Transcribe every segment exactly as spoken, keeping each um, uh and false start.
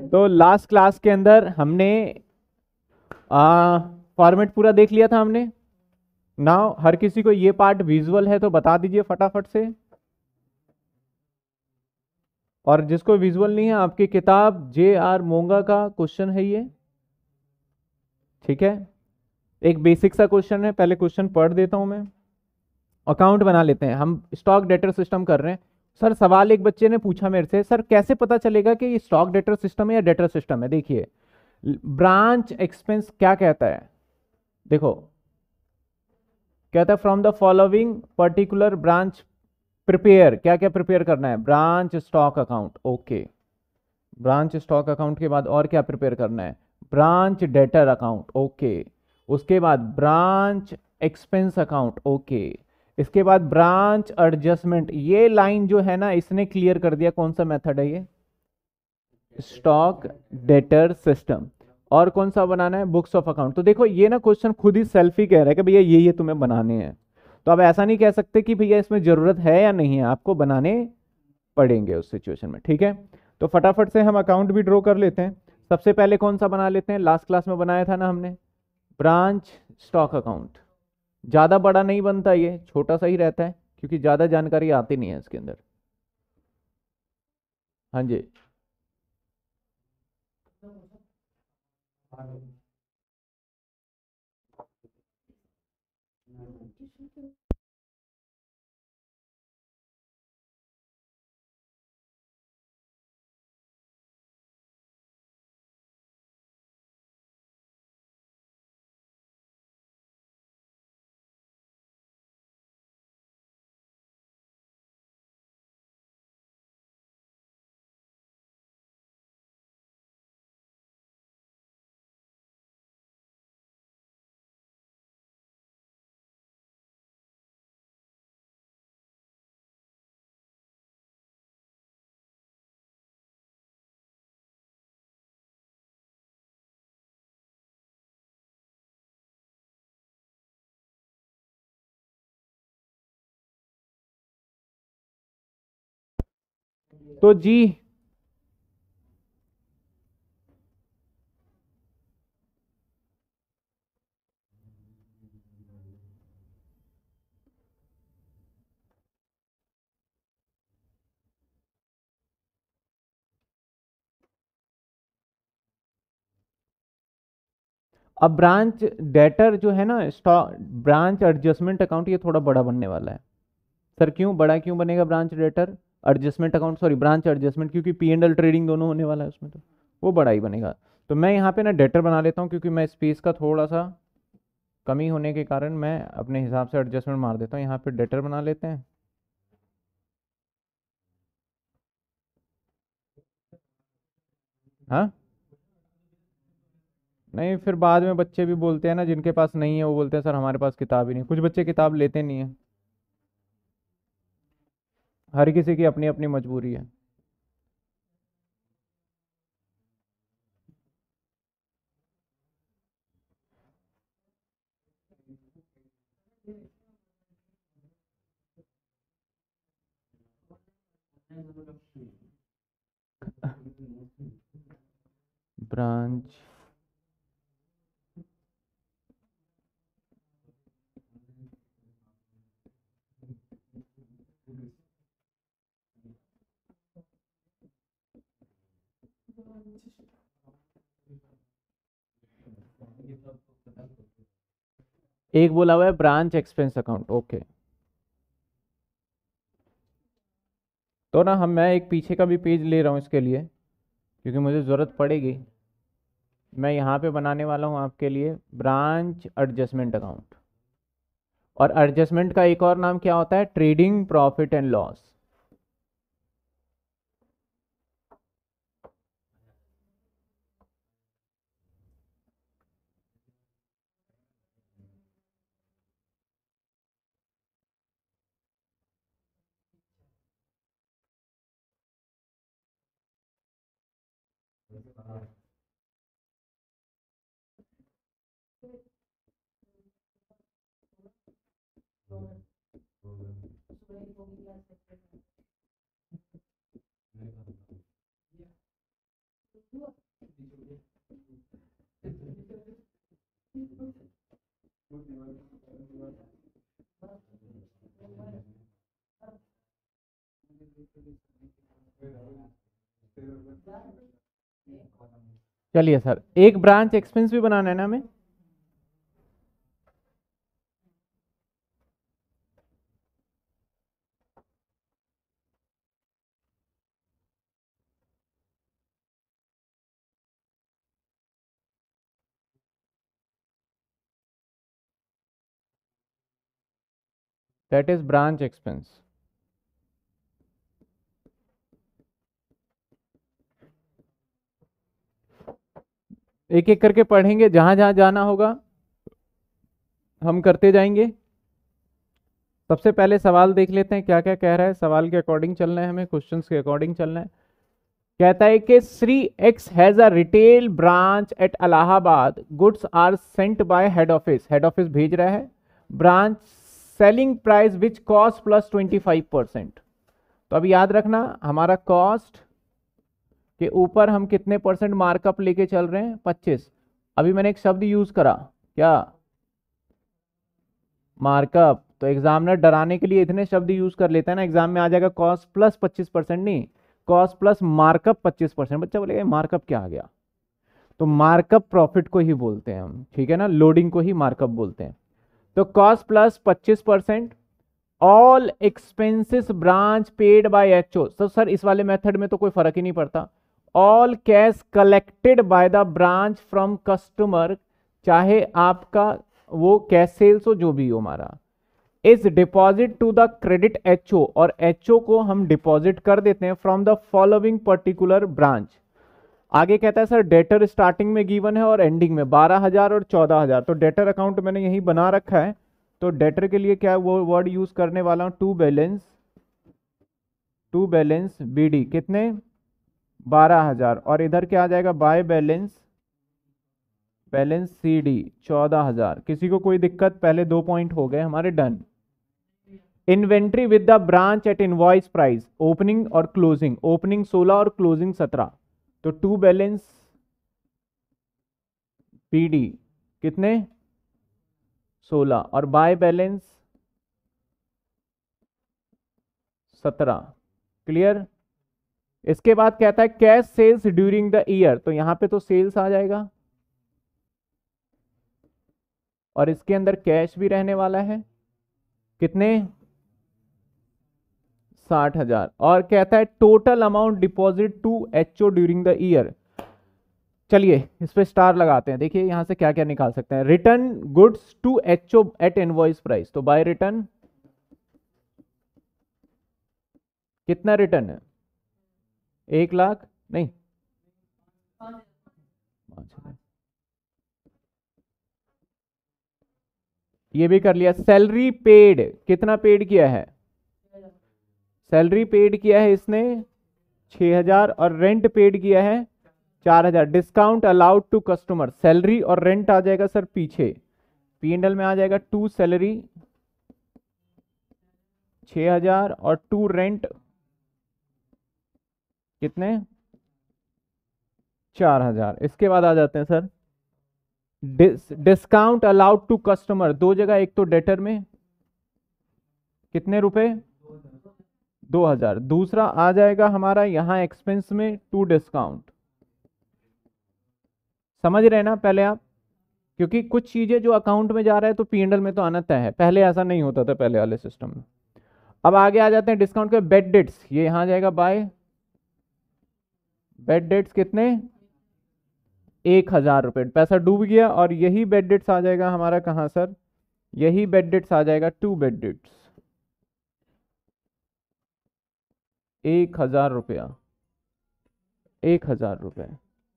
तो last class के अंदर हमने फॉर्मेट पूरा देख लिया था हमने। नाउ हर किसी को ये पार्ट विजुअल है तो बता दीजिए फटाफट से, और जिसको विजुअल नहीं है आपकी किताब जे आर मोंगा का क्वेश्चन है ये, ठीक है। एक बेसिक सा क्वेश्चन है, पहले क्वेश्चन पढ़ देता हूं मैं। अकाउंट बना लेते हैं हम, स्टॉक डेटर सिस्टम कर रहे हैं। सर सवाल एक बच्चे ने पूछा मेरे से, सर कैसे पता चलेगा कि ये स्टॉक डेटर सिस्टम है या डेटर सिस्टम है। देखिए ब्रांच एक्सपेंस क्या कहता है, देखो कहता है from the following particular branch prepare, क्या क्या प्रिपेयर करना है, branch stock account, okay. Branch stock account के बाद और क्या प्रिपेयर करना है, ब्रांच डेटर अकाउंट, ओके। उसके बाद ब्रांच एक्सपेंस अकाउंट, ओके। इसके बाद ब्रांच एडजस्टमेंट, ये लाइन जो है ना इसने क्लियर कर दिया कौन सा मेथड है ये, स्टॉक डेटर सिस्टम। और कौन सा बनाना है, बुक्स ऑफ अकाउंट। तो देखो ये ना क्वेश्चन खुद ही सेल्फ ही कह रहा है कि भैया ये ये तुम्हें बनाने हैं। तो अब ऐसा नहीं कह सकते कि भैया इसमें जरूरत है या नहीं है, आपको बनाने पड़ेंगे उस सिचुएशन में, ठीक है। तो फटाफट से हम अकाउंट भी ड्रॉ कर लेते हैं। सबसे पहले कौन सा बना लेते हैं, लास्ट क्लास में बनाया था ना हमने, ब्रांच स्टॉक अकाउंट। ज्यादा बड़ा नहीं बनता, ये छोटा सा ही रहता है क्योंकि ज्यादा जानकारी आती नहीं है इसके अंदर। हाँ जी। तो जी अब ब्रांच डेटर जो है ना, स्टॉक ब्रांच एडजस्टमेंट अकाउंट, ये थोड़ा बड़ा बनने वाला है। सर क्यों बड़ा, क्यों बनेगा branch debtor adjustment account, sorry branch adjustment, क्योंकि पी एंड एल ट्रेडिंग दोनों होने वाला है उसमें, तो वो बड़ा ही बनेगा। तो मैं यहाँ पे ना डेटर बना लेता हूँ, क्योंकि मैं स्पेस का थोड़ा सा कमी होने के कारण मैं अपने हिसाब से एडजस्टमेंट मार देता हूँ। यहाँ पे डेटर बना लेते हैं। हाँ नहीं, फिर बाद में बच्चे भी बोलते हैं ना, जिनके पास नहीं है वो बोलते हैं सर हमारे पास किताब ही नहीं। कुछ बच्चे किताब लेते नहीं है, हर किसी की अपनी अपनी मजबूरी है। ब्रांच एक बोला हुआ है ब्रांच एक्सपेंस अकाउंट, ओके। तो ना हम मैं एक पीछे का भी पेज ले रहा हूँ इसके लिए, क्योंकि मुझे ज़रूरत पड़ेगी। मैं यहाँ पे बनाने वाला हूँ आपके लिए ब्रांच एडजस्टमेंट अकाउंट। और एडजस्टमेंट का एक और नाम क्या होता है, ट्रेडिंग प्रॉफिट एंड लॉस। चलिए सर, एक ब्रांच एक्सपेंस भी बनाना है ना हमें। That is branch expense. एक एक करके पढ़ेंगे, जहां जहां जाना होगा हम करते जाएंगे। सबसे पहले सवाल देख लेते हैं क्या क्या कह रहा है। सवाल के अकॉर्डिंग चलना है हमें, क्वेश्चंस के अकॉर्डिंग चलना है। कहता है कि Shri X has a retail branch at Allahabad, goods are sent by head office, head office भेज रहा है, branch selling price which cost plus twenty five percent. तो अब याद रखना, हमारा कॉस्ट के ऊपर हम कितने परसेंट मार्कअप लेके चल रहे हैं, पच्चीस। अभी मैंने एक शब्द यूज करा, क्या, मार्कअप। तो एग्जामिनर डराने के लिए इतने शब्द यूज कर लेता है ना, एग्जाम में आ जाएगा कॉस्ट प्लस पच्चीस परसेंट, नहीं, कॉस्ट प्लस मार्कअप पच्चीस परसेंट। बच्चा बोलेगा मार्कअप क्या आ गया, तो मार्कअप प्रॉफिट को ही बोलते हैं हम, ठीक है ना, लोडिंग को ही मार्कअप बोलते हैं। तो कॉस्ट प्लस पच्चीस percent, all expenses branch paid by HO. तो सर इस वाले मेथड में तो कोई फर्क ही नहीं पड़ता। All cash collected by the branch from customer, चाहे आपका वो कैश सेल्स हो जो भी हो हमारा, is deposit to the credit HO, और एचओ को हम डिपॉजिट कर देते हैं from the following particular branch. आगे कहता है सर डेटर स्टार्टिंग में गिवन है और एंडिंग में बारह हजार और चौदह हजार। तो डेटर अकाउंट मैंने यही बना रखा है, तो डेटर के लिए क्या वो वर्ड यूज करने वाला हूं, to balance, to balance BD कितने, बारह हजार, और इधर क्या आ जाएगा, बाय बैलेंस, बैलेंस सीडी चौदह हजार। किसी को कोई दिक्कत, पहले दो पॉइंट हो गए हमारे done. Inventory with the branch at invoice price, opening और क्लोजिंग, ओपनिंग सोलह और क्लोजिंग सत्रह, तो टू बैलेंस पीडी कितने, सोलह, और बाय बैलेंस सत्रह। क्लियर। इसके बाद कहता है cash sales during the year, तो यहां पे तो सेल्स आ जाएगा और इसके अंदर कैश भी रहने वाला है, कितने, साठ हजार। और कहता है total amount deposit to HO during the year. चलिए इस पे स्टार लगाते हैं, देखिए यहां से क्या क्या निकाल सकते हैं। Return goods to HO at invoice price, तो बाय रिटर्न कितना रिटर्न है, एक लाख नहीं, ये भी कर लिया। सैलरी पेड, कितना पेड किया है, सैलरी पेड किया है इसने छह हजार, और रेंट पेड किया है चार हजार। Discount allowed to customer, salary और रेंट आ जाएगा सर पीछे, पी एंड एल में आ जाएगा टू सैलरी छह हजार और टू रेंट कितने, चार हजार। इसके बाद आ जाते हैं sir discount allowed to customer, दो जगह, एक तो डेटर में कितने रुपए, दो हजार, दूसरा आ जाएगा हमारा यहां एक्सपेंस में टू डिस्काउंट। समझ रहे हैं ना पहले आप, क्योंकि कुछ चीजें जो अकाउंट में जा रहा है तो पी एंड एल में तो आना तय है, पहले ऐसा नहीं होता था पहले वाले सिस्टम में। अब आगे आ जाते हैं डिस्काउंट के बेड डेट्स, ये यहां आ जाएगा बाय बेड डेट्स कितने, एक हजार रुपए, पैसा डूब गया, और यही बेड डेट्स आ जाएगा हमारा कहां सर, यही बेड डेट्स आ जाएगा टू बेड डेट्स, एक हजार रुपया, एक हजार रुपए।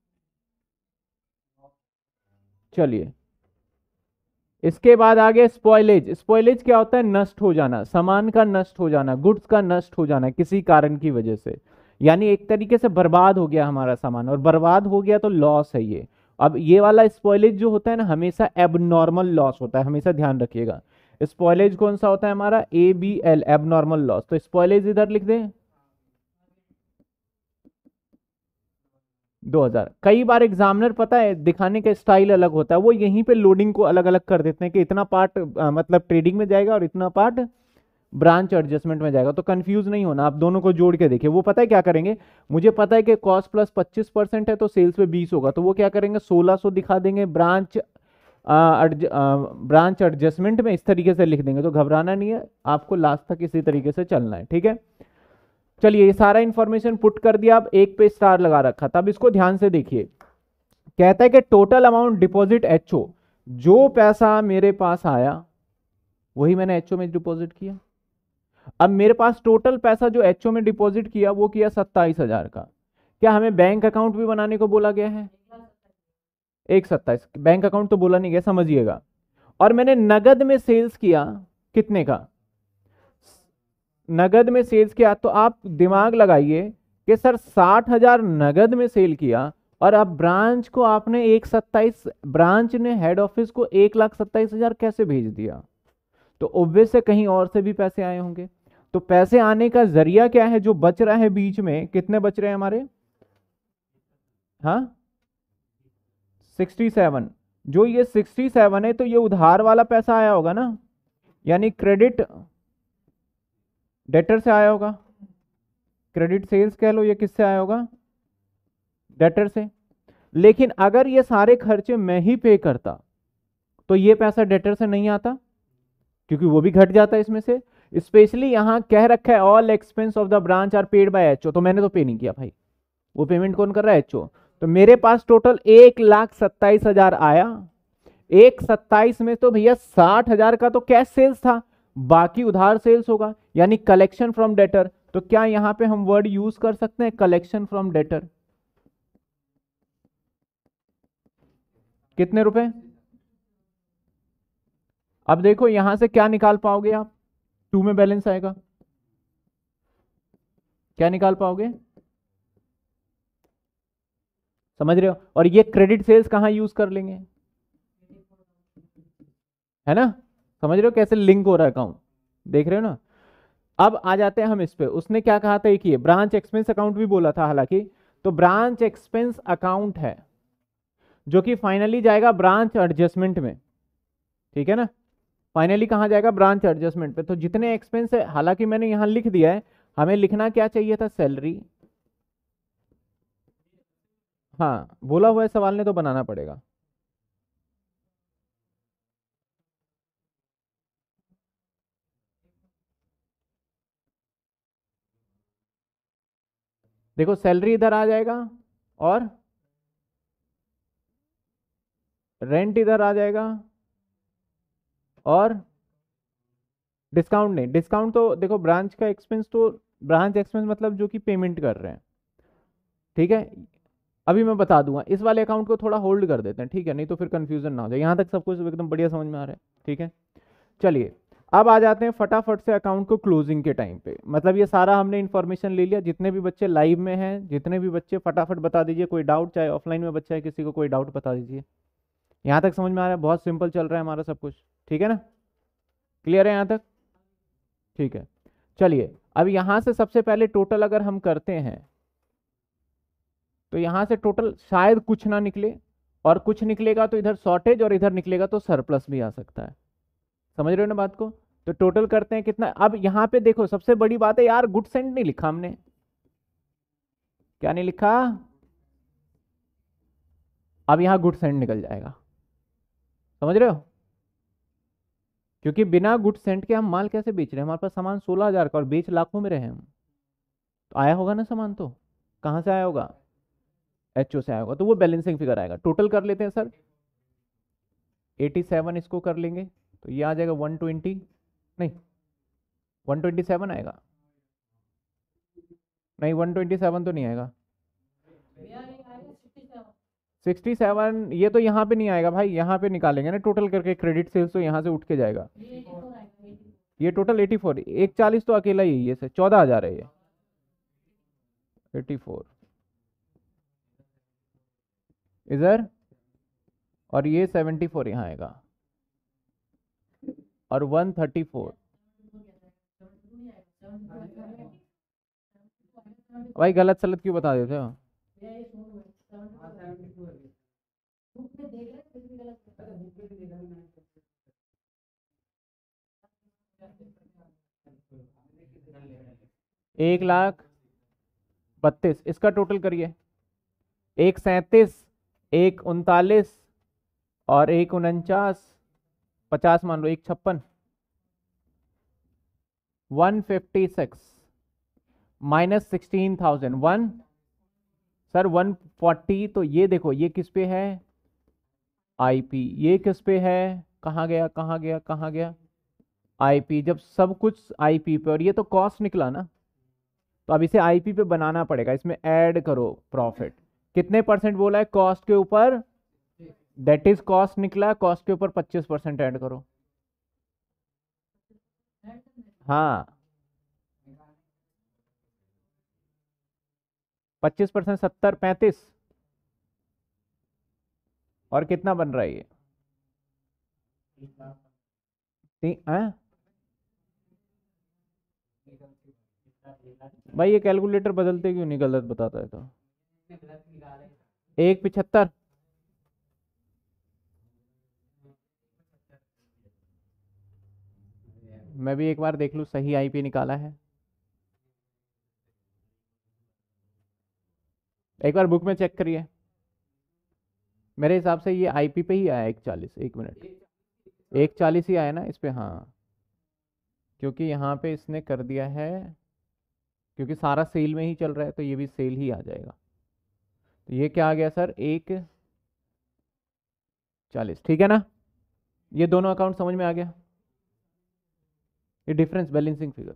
चलिए इसके बाद आगे स्पॉइलेज। स्पॉइलेज क्या होता है, नष्ट हो जाना, सामान का नष्ट हो जाना, गुड्स का नष्ट हो जाना किसी कारण की वजह से, यानी एक तरीके से बर्बाद हो गया हमारा सामान, और बर्बाद हो गया तो लॉस है ये। अब ये वाला स्पॉइलेज जो होता है ना, हमेशा एबनॉर्मल लॉस होता है, हमेशा ध्यान रखिएगा। स्पॉइलेज कौन सा होता है हमारा, A B L, abnormal loss. तो स्पॉइलेज इधर लिख दें दो हजार। कई बार एग्जामिनर पता है दिखाने का स्टाइल अलग होता है, वो यहीं पे लोडिंग को अलग अलग कर देते हैं कि इतना पार्ट मतलब ट्रेडिंग में जाएगा और इतना पार्ट ब्रांच एडजस्टमेंट में जाएगा। तो कंफ्यूज नहीं होना, आप दोनों को जोड़ के देखिए। वो पता है क्या करेंगे, मुझे पता है कि कॉस्ट प्लस पच्चीस परसेंट है तो सेल्स पे बीस होगा, तो वो क्या करेंगे सोलह सौ दिखा देंगे ब्रांच ब्रांच एडजस्टमेंट में, इस तरीके से लिख देंगे। तो घबराना नहीं है, आपको लास्ट तक इसी तरीके से चलना है, ठीक है। चलिए ये सारा इंफॉर्मेशन पुट कर दिया, अब एक पे स्टार लगा रखा, तब इसको ध्यान से देखिए। कहता है कि टोटल अमाउंट डिपॉजिट एचओ, जो पैसा मेरे पास आया वही मैंने एचओ में डिपॉजिट किया। अब मेरे पास टोटल पैसा जो एचओ में डिपॉजिट किया वो किया सत्ताईस हजार का। क्या हमें बैंक अकाउंट भी बनाने को बोला गया है? एक सत्ताईस, बैंक अकाउंट तो बोला नहीं गया, समझिएगा। और मैंने नगद में सेल्स किया कितने का? नगद में सेल्स किया, तो आप दिमाग लगाइए कि सर साठ हजार नगद में सेल किया और अब ब्रांच को आपने एक सत्ताईस, ब्रांच ने हेड ऑफिस को एक लाख सत्ताईस हजार कैसे भेज दिया? तो ऑब्वियस से कहीं और से भी पैसे आए होंगे। तो पैसे आने का जरिया क्या है? जो बच रहा है बीच में, कितने बच रहे हैं हमारे? हाँ सड़सठ। जो ये सड़सठ है तो ये उधार वाला पैसा आया होगा ना, यानी क्रेडिट डेटर से आया होगा, क्रेडिट सेल्स कह लो, ये किससे आया होगा? डेटर से। लेकिन अगर ये सारे खर्चे मैं ही पे करता तो ये पैसा डेटर से नहीं आता, क्योंकि वो भी घट जाता है इसमें से। स्पेशली यहां कह रखा है all expense of the branch are paid by HO, तो मैंने तो पे नहीं किया भाई, वो पेमेंट कौन कर रहा है? एचओ। तो मेरे पास टोटल एक लाख सत्ताईस हजार आया। एक सत्ताईस में तो भैया साठ हजार का तो कैश सेल्स था, बाकी उधार सेल्स होगा, यानी कलेक्शन फ्रॉम डेटर। तो क्या यहां पे हम वर्ड यूज कर सकते हैं कलेक्शन फ्रॉम डेटर? कितने रुपए? अब देखो यहां से क्या निकाल पाओगे आप? टू में बैलेंस आएगा, क्या निकाल पाओगे? समझ रहे हो? और ये क्रेडिट सेल्स कहां यूज कर लेंगे, है ना? समझ रहे हो कैसे लिंक हो रहा है अकाउंट? देख रहे हो ना? अब आ जाते हैं हम इस पे। उसने क्या कहा था, एक ये ब्रांच एक्सपेंस अकाउंट भी बोला था हालांकि। तो ब्रांच एक्सपेंस अकाउंट है जो कि फाइनली जाएगा ब्रांच एडजस्टमेंट में, ठीक है ना? फाइनली कहां जाएगा? ब्रांच एडजस्टमेंट पे। तो जितने एक्सपेंस है, हालांकि मैंने यहां लिख दिया है, हमें लिखना क्या चाहिए था? सैलरी। हाँ बोला हुआ है सवाल ने, तो बनाना पड़ेगा। देखो सैलरी इधर आ जाएगा और रेंट इधर आ जाएगा और डिस्काउंट नहीं, डिस्काउंट तो देखो ब्रांच का एक्सपेंस, तो ब्रांच एक्सपेंस मतलब जो कि पेमेंट कर रहे हैं, ठीक है। अभी मैं बता दूंगा, इस वाले अकाउंट को थोड़ा होल्ड कर देते हैं, ठीक है, नहीं तो फिर कंफ्यूजन ना हो जाए। यहां तक सब कुछ एकदम बढ़िया समझ में आ रहा है, ठीक है। चलिए अब आ जाते हैं फटाफट से अकाउंट को क्लोजिंग के टाइम पे। मतलब ये सारा हमने इन्फॉर्मेशन ले लिया। जितने भी बच्चे लाइव में हैं, जितने भी बच्चे, फटाफट बता दीजिए कोई डाउट, चाहे ऑफलाइन में बच्चा है किसी को कोई डाउट बता दीजिए। यहाँ तक समझ में आ रहा है? बहुत सिंपल चल रहा है हमारा सब कुछ, ठीक है ना? क्लियर है यहाँ तक? ठीक है। चलिए अब यहां से सबसे पहले टोटल अगर हम करते हैं तो यहां से टोटल शायद कुछ ना निकले, और कुछ निकलेगा तो इधर शॉर्टेज और इधर निकलेगा तो सरप्लस भी आ सकता है। समझ रहे हो ना बात को? तो टोटल करते हैं कितना। अब यहां पे देखो सबसे बड़ी बात है यार, गुड सेंट नहीं लिखा हमने। क्या नहीं लिखा? अब यहां गुड सेंट निकल जाएगा, समझ रहे हो? क्योंकि बिना गुड सेंट के हम माल कैसे बेच रहे हैं? हमारे पास सामान सोलह हजार का और बेच लाखों में रहे हम, तो आया होगा ना सामान। तो कहां से आया होगा? एचओ से आया होगा, तो वो बैलेंसिंग फिगर आएगा। टोटल कर लेते हैं सर, सत्तासी इसको कर लेंगे तो ये आ जाएगा वन ट्वेंटी, नहीं वन ट्वेंटी सेवन आएगा, नहीं वन ट्वेंटी सेवन तो नहीं आएगा। सिक्सटी सेवन ये तो यहाँ पे नहीं आएगा भाई, यहाँ पे निकालेंगे ना टोटल करके, क्रेडिट सेल्स तो यहाँ से उठ के जाएगा। ये टोटल एटी फोर, एक चालीस तो अकेला ही है, ये से चौदह हजार है ये, एटी फोर इधर, और ये सेवेंटी फोर यहाँ आएगा, और वन थर्टी फोर। भाई गलत सलत क्यों बता देते हो? एक लाख बत्तीस, इसका टोटल करिए। एक सैंतीस, एक उनतालीस और एक उनचास, पचास मान लो, एक छप्पन, one fifty six minus sixteen thousand one. Sir one forty, तो ये देखो ये किस पे है, आईपी, ये किस पे है, कहाँ गया कहाँ गया कहाँ गया, आईपी। जब सब कुछ आईपी पे और ये तो कॉस्ट निकला ना, तो अब इसे आईपी पे बनाना पड़ेगा, इसमें ऐड करो प्रॉफिट। कितने परसेंट बोला है कॉस्ट के ऊपर, दैट इज कॉस्ट निकला, कॉस्ट के ऊपर पच्चीस परसेंट ऐड करो। हाँ, पच्चीस परसेंट सत्तर, पैंतीस, और कितना बन रहा है ये, ती- हाँ? भाई ये कैलकुलेटर बदलते क्यों नहीं, गलत बताता है तो। एक पिछहत्तर, मैं भी एक बार देख लूं सही आईपी निकाला है, एक बार बुक में चेक करिए। मेरे हिसाब से ये आईपी पे ही आया एक चालीस, एक मिनट, एक चालीस ही आया ना इस पे, हाँ, क्योंकि यहाँ पे इसने कर दिया है, क्योंकि सारा सेल में ही चल रहा है तो ये भी सेल ही आ जाएगा। तो ये क्या आ गया सर, एक चालीस, ठीक है ना। ये दोनों अकाउंट समझ में आ गया, ये डिफरेंस बैलेंसिंग फिगर,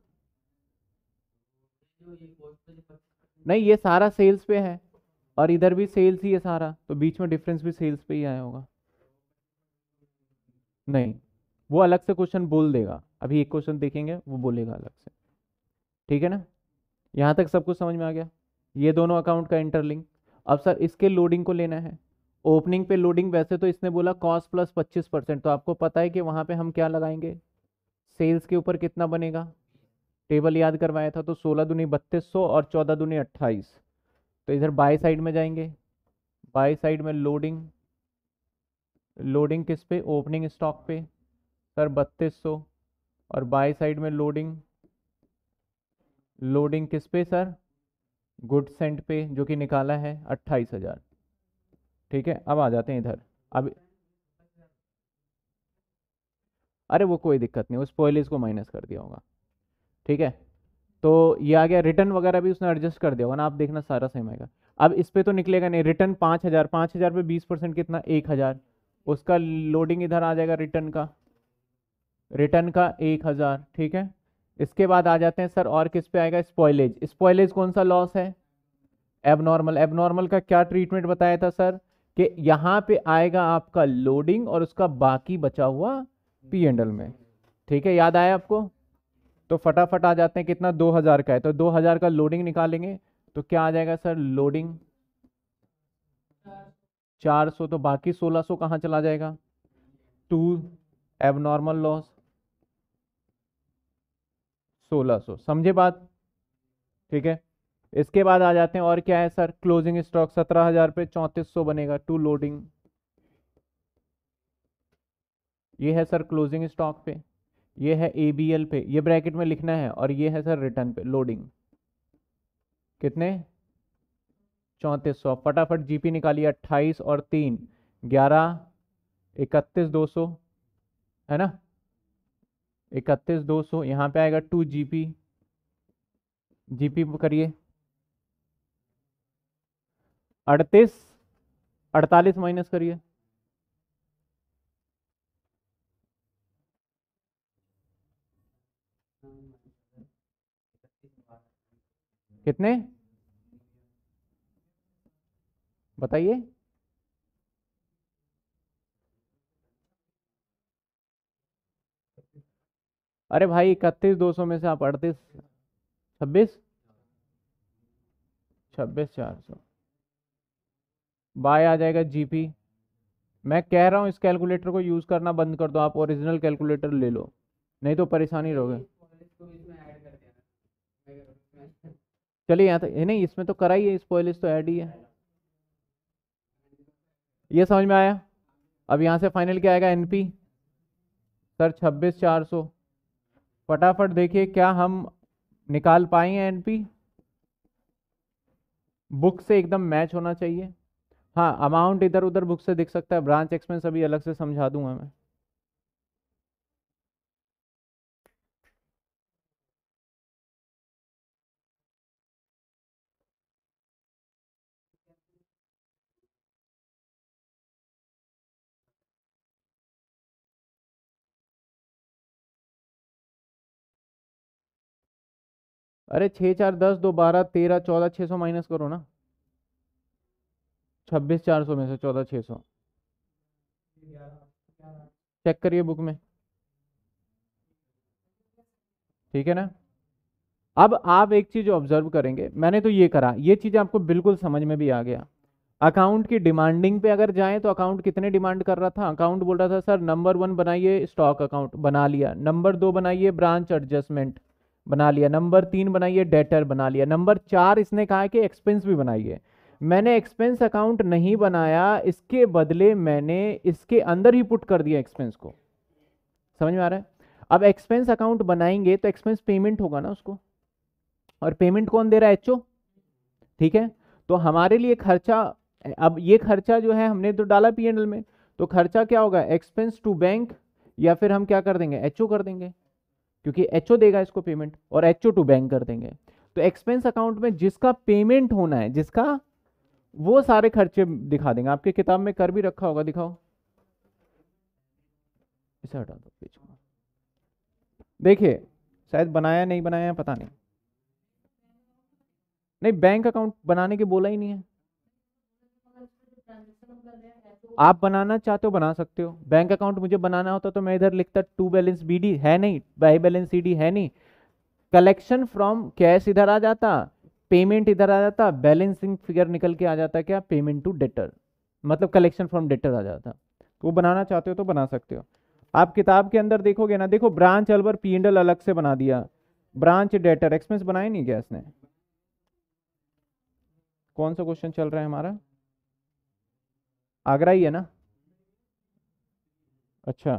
नहीं ये सारा सेल्स पे है और इधर भी सेल्स ही है सारा, तो बीच में डिफरेंस भी सेल्स पे ही आया होगा। नहीं, वो अलग से क्वेश्चन बोल देगा, अभी एक क्वेश्चन देखेंगे वो बोलेगा अलग से, ठीक है ना। यहाँ तक सब कुछ समझ में आ गया, ये दोनों अकाउंट का इंटरलिंक। अब सर इसके लोडिंग को लेना है, ओपनिंग पे लोडिंग, वैसे तो इसने बोला कॉस्ट प्लस पच्चीस परसेंट, तो आपको पता है कि वहाँ पे हम क्या लगाएंगे, सेल्स के ऊपर कितना बनेगा, टेबल याद करवाया था, तो सोलह दूनी बत्तीस सौ और चौदह दूनी अट्ठाईस। तो इधर बाय साइड में जाएंगे, बाय साइड में लोडिंग, लोडिंग किस पे, ओपनिंग स्टॉक पे सर बत्तीस सौ, और बाय साइड में लोडिंग, लोडिंग किस पे सर, गुड सेंट पे, जो कि निकाला है अट्ठाईस हजार। ठीक है, अब आ जाते हैं इधर। अब अरे वो कोई दिक्कत नहीं, उस पॉइलेज को माइनस कर दिया होगा, ठीक है। तो ये आ गया, रिटर्न वगैरह भी उसने एडजस्ट कर दिया होगा ना, आप देखना सारा सेम आएगा। अब इस पे तो निकलेगा नहीं, रिटर्न पाँच हजार, पाँच हजार पे बीस परसेंट कितना, एक हजार, उसका लोडिंग इधर आ जाएगा, रिटर्न का, रिटर्न का एक हजार, ठीक है। इसके बाद आ जाते हैं सर, और किस पे आएगा, स्पॉइलेज। स्पॉइलेज कौन सा लॉस है, एबनॉर्मल। एबनॉर्मल का क्या ट्रीटमेंट बताया था सर, कि यहाँ पे आएगा आपका लोडिंग और उसका बाकी बचा हुआ पी एंडल में, ठीक है, याद आया आपको। तो फटाफट आ जाते हैं, कितना, दो हजार का है, तो दो हजार का लोडिंग निकालेंगे, तो क्या आ जाएगा सर, लोडिंग चार सौ, तो बाकी सोलह सौ कहाँ चला जाएगा, टू, एबनॉर्मल लॉस सोलह सौ, समझे बात, ठीक है। इसके बाद आ जाते हैं, और क्या है सर, क्लोजिंग स्टॉक सत्रह हजार पे चौंतीस सौ बनेगा, टू लोडिंग, ये है सर क्लोजिंग स्टॉक पे, ये है एबीएल पे, ये ब्रैकेट में लिखना है, और ये है सर रिटर्न पे लोडिंग, कितने, चौंतीस सौ। फटाफट जीपी निकालिए, अट्ठाईस और तीन, ग्यारह, इकतीस दो सौ, है ना, इकतीस दो सौ, यहाँ पे आएगा टू जीपी, जीपी करिए, अड़तीस, अड़तालीस माइनस करिए, कितने बताइए, अरे भाई इकतीस दो सौ में से आप अड़तीस, छब्बीस, छब्बीस चार सौ, बाय आ जाएगा जीपी। मैं कह रहा हूँ इस कैलकुलेटर को यूज करना बंद कर दो, आप ओरिजिनल कैलकुलेटर ले लो, नहीं तो परेशानी रहोगे। चलिए यहाँ तक, ये नहीं, इसमें तो करा ही है, स्पॉइलेज तो ऐड ही है, ये समझ में आया। अब यहाँ से फाइनल क्या आएगा, एनपी सर छब्बीस चार सौ, फटाफट देखिए क्या हम निकाल पाए हैं एनपी। बुक से एकदम मैच होना चाहिए। हाँ, अमाउंट इधर उधर बुक से दिख सकता है, ब्रांच एक्सपेंस अभी अलग से समझा दूंगा मैं। अरे छः चार दस, दो बारह, तेरह, चौदह, छः सौ माइनस करो ना। छब्बीस चार सौ में से चौदह छः सौ चेक करिए बुक में। ठीक है ना। अब आप एक चीज ऑब्जर्व करेंगे, मैंने तो ये करा, ये चीज आपको बिल्कुल समझ में भी आ गया। अकाउंट की डिमांडिंग पे अगर जाएं तो अकाउंट कितने डिमांड कर रहा था, अकाउंट बोल रहा था सर नंबर वन बनाइए स्टॉक अकाउंट, बना लिया। नंबर दो बनाइए ब्रांच एडजस्टमेंट, बना लिया। नंबर तीन बनाइए डेटर, बना लिया। नंबर चार इसने कहा कि एक्सपेंस भी बनाइए। मैंने एक्सपेंस अकाउंट नहीं बनाया, इसके बदले मैंने इसके अंदर ही पुट कर दिया एक्सपेंस को। समझ में आ रहा है। अब एक्सपेंस अकाउंट बनाएंगे तो एक्सपेंस पेमेंट होगा ना उसको, और पेमेंट कौन दे रहा है, एचओ। ठीक है। तो हमारे लिए खर्चा, अब ये खर्चा जो है हमने तो डाला पीएनएल में, तो खर्चा क्या होगा, एक्सपेंस टू बैंक, या फिर हम क्या कर देंगे, एचओ कर देंगे, क्योंकि एचओ देगा इसको पेमेंट, और एचओ टू बैंक कर देंगे। तो एक्सपेंस अकाउंट में जिसका पेमेंट होना है, जिसका, वो सारे खर्चे दिखा देंगे। आपके किताब में कर भी रखा होगा, दिखाओ, इसे हटा दो पेज को। देखिए शायद बनाया नहीं बनाया पता नहीं। नहीं, बैंक अकाउंट बनाने के बोला ही नहीं है। आप बनाना चाहते हो बना सकते हो। बैंक अकाउंट मुझे बनाना होता तो मैं इधर लिखता टू बैलेंस बीडी, है नहीं, बाई बैलेंस सीडी है नहीं, कलेक्शन फ्रॉम कैश इधर आ जाता, पेमेंट इधर आ जाता, बैलेंसिंग फिगर निकल के आ जाता क्या, पेमेंट टू डेटर, मतलब कलेक्शन फ्रॉम डेटर आ जाता। तो वो बनाना चाहते हो तो बना सकते हो। आप किताब के अंदर देखोगे ना, देखो branch Alwar P and L अलग से बना दिया, ब्रांच डेटर एक्सपेंस बनाए नहीं क्या इसने। कौन सा क्वेश्चन चल रहा है हमारा, आगरा ही है ना। अच्छा,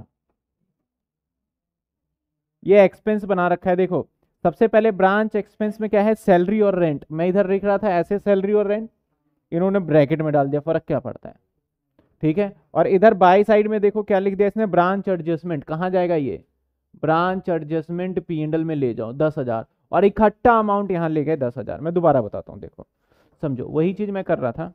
ये एक्सपेंस बना रखा है, देखो सबसे पहले ब्रांच एक्सपेंस में क्या है, सैलरी और रेंट। मैं इधर लिख रहा था ऐसे सैलरी और रेंट, इन्होंने ब्रैकेट में डाल दिया, फर्क क्या पड़ता है। ठीक है। और इधर बाई साइड में देखो क्या लिख दिया इसने, ब्रांच एडजस्टमेंट। कहाँ जाएगा ये, branch adjustment P and L में ले जाओ दस हजार, और इकट्ठा अमाउंट यहाँ ले गए दस हजार। मैं दोबारा बताता हूँ, देखो समझो, वही चीज मैं कर रहा था।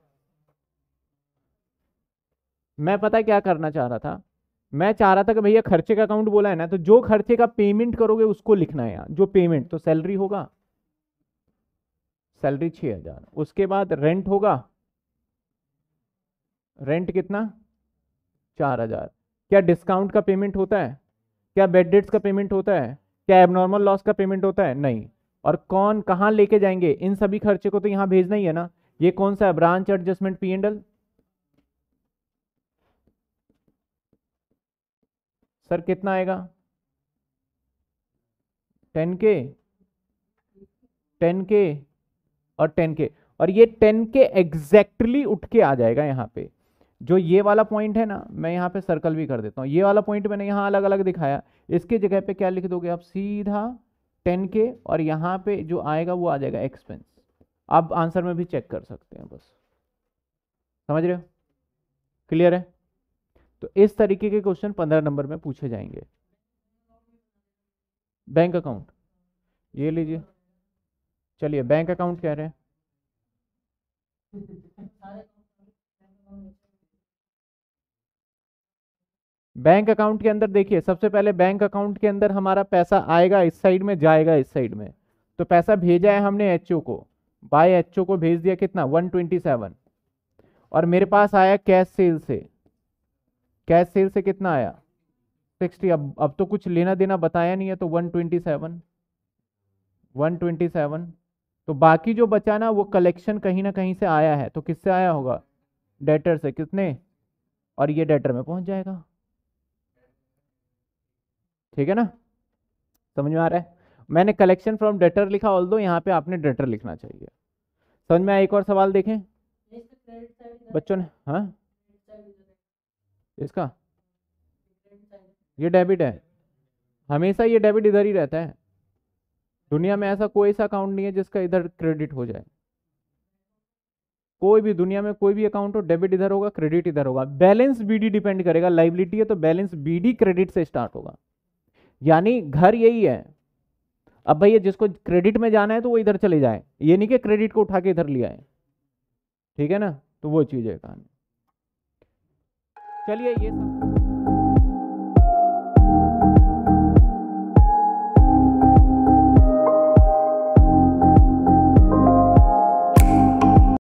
मैं पता है क्या करना चाह रहा था, मैं चाह रहा था कि भैया खर्चे का अकाउंट बोला है ना, तो जो खर्चे का पेमेंट करोगे उसको लिखना है यहाँ, जो पेमेंट, तो सैलरी होगा, सैलरी छह हजार, उसके बाद रेंट होगा, रेंट कितना, चार हजार। क्या डिस्काउंट का पेमेंट होता है, क्या बेड डेट्स का पेमेंट होता है, क्या एबनॉर्मल लॉस का पेमेंट होता है, नहीं। और कौन कहाँ लेके जाएंगे, इन सभी खर्चे को तो यहाँ भेजना ही है ना। ये कौन सा है, branch adjustment P and L. Sir कितना आएगा, टेन के, टेन के, और टेन के, और ये टेन के एग्जैक्टली उठ के आ जाएगा यहाँ पे। जो ये वाला पॉइंट है ना, मैं यहाँ पे सर्कल भी कर देता हूँ, ये वाला पॉइंट मैंने यहाँ अलग अलग दिखाया, इसके जगह पे क्या लिख दोगे आप, सीधा टेन के, और यहाँ पे जो आएगा वो आ जाएगा एक्सपेंस। आप आंसर में भी चेक कर सकते हैं, बस समझ रहे हो, क्लियर है। तो इस तरीके के क्वेश्चन पंद्रह नंबर में पूछे जाएंगे। बैंक अकाउंट, ये लीजिए, चलिए बैंक अकाउंट कह रहे हैं। बैंक अकाउंट के अंदर देखिए, सबसे पहले बैंक अकाउंट के अंदर हमारा पैसा आएगा इस साइड में, जाएगा इस साइड में। तो पैसा भेजा है हमने एचओ को, बाय एचओ को भेज दिया कितना, वन ट्वेंटी सेवन। और मेरे पास आया कैश सेल से, कैश सेल से कितना आया, सिक्सटी। अब अब तो कुछ लेना देना बताया नहीं है, तो one twenty seven, one twenty seven. तो बाकी जो बचा ना, वो कलेक्शन कहीं ना कहीं से आया है, तो किससे आया होगा, डेटर से, कितने, और ये डेटर में पहुंच जाएगा। ठीक है ना, समझ में आ रहा है। मैंने कलेक्शन फ्रॉम डेटर लिखा, ऑल दो यहाँ पे आपने डेटर लिखना चाहिए। समझ में आया। एक और सवाल देखें बच्चों ने, हाँ इसका, ये डेबिट है, हमेशा ये डेबिट इधर ही रहता है। दुनिया में ऐसा कोई सा अकाउंट नहीं है जिसका इधर क्रेडिट हो जाए। कोई भी दुनिया में कोई भी अकाउंट हो, डेबिट इधर होगा, क्रेडिट इधर होगा। बैलेंस बीडी डिपेंड करेगा, लाइबिलिटी है तो बैलेंस बीडी क्रेडिट से स्टार्ट होगा। यानी घर यही है। अब भैया जिसको क्रेडिट में जाना है तो वो इधर चले जाए, ये नहीं कि क्रेडिट को उठा के इधर लिया है, ठीक है ना। तो वो चीज है कहानी। चलिए ये सब